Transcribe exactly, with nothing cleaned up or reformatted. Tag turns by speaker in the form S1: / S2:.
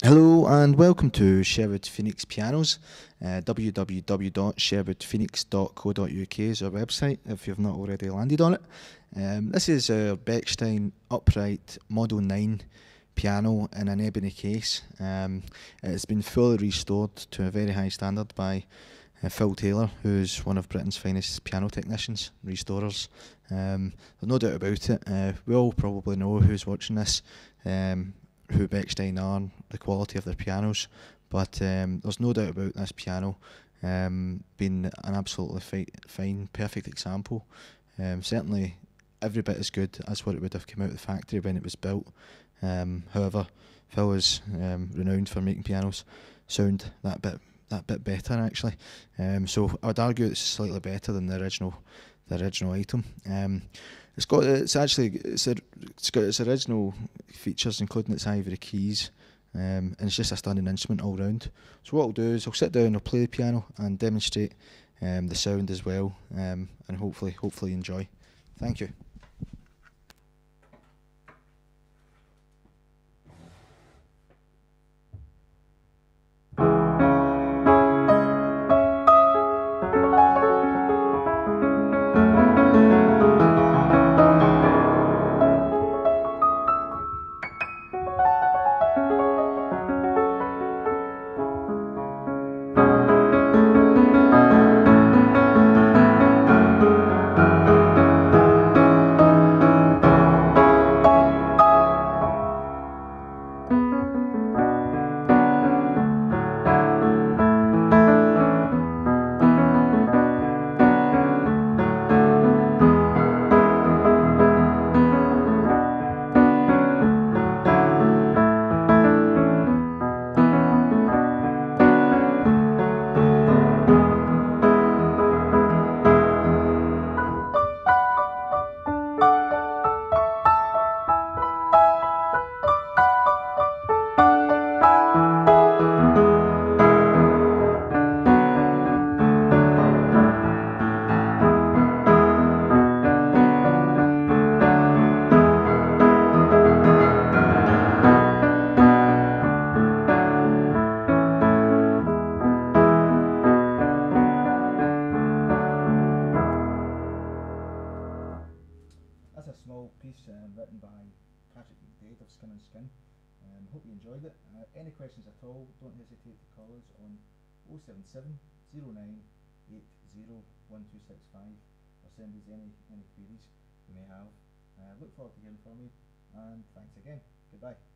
S1: Hello and welcome to Sherwood Phoenix Pianos. Uh, w w w dot sherwood phoenix dot co dot u k is our website if you've not already landed on it. Um, this is a Bechstein upright Model nine piano in an ebony case. Um, it's been fully restored to a very high standard by uh, Phil Taylor, who's one of Britain's finest piano technicians, restorers. Um, there's no doubt about it. Uh, we all probably know who's watching this. Um, who Bechstein are, the quality of their pianos, but um, there's no doubt about this piano um, being an absolutely fi fine, perfect example. Um, certainly every bit as good as what it would have come out of the factory when it was built. Um, however, Phil is um, renowned for making pianos sound that bit that bit better actually. Um, so I would argue it's slightly better than the original the original item. Um, It's got it's actually it's, a, it's got its original features, including its ivory keys, um, and it's just a stunning instrument all round. So what I'll do is I'll sit down, I'll play the piano and demonstrate um, the sound as well, um, and hopefully hopefully enjoy. Thank you. That's a small piece um, written by of Skin and Skin. Um, hope you enjoyed it. Uh, any questions at all, don't hesitate to call us on oh seven seven, oh nine, eight oh, one two six five or send us any, any queries you may have. Uh, look forward to hearing from you, and thanks again. Goodbye.